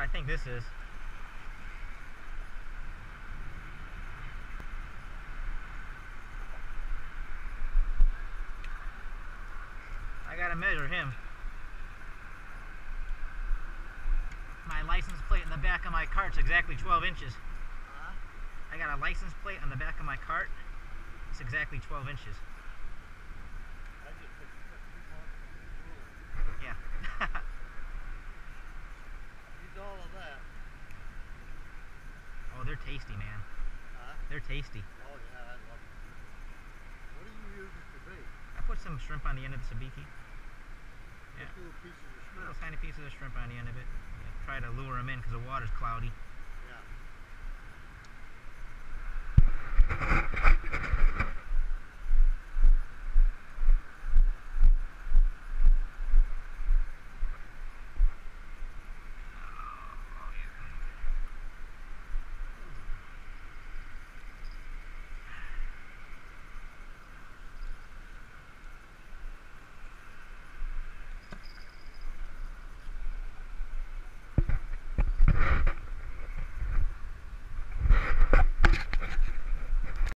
think this is. I gotta measure him. My license plate in the back of my cart's exactly 12 inches. I got a license plate on the back of my cart. It's exactly 12 inches. Yeah. Eat all of that. Oh, they're tasty, man. Huh? They're tasty. Oh yeah, I love it. What do you use it to bait? I put some shrimp on the end of the sabiki. Yeah. Just little pieces of shrimp. Little tiny pieces of shrimp on the end of it. Yeah, try to lure them in because the water's cloudy. Yeah.